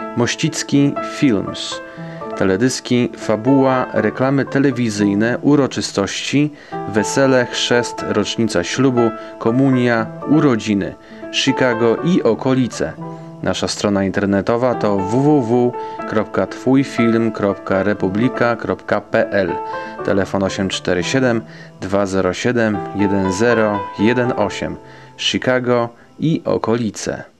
Mościcki Films. Teledyski, fabuła, reklamy telewizyjne, uroczystości, wesele, chrzest, rocznica ślubu, komunia, urodziny, Chicago i okolice. Nasza strona internetowa to www.twójfilm.republika.pl. Telefon 847 207 1018. Chicago i okolice.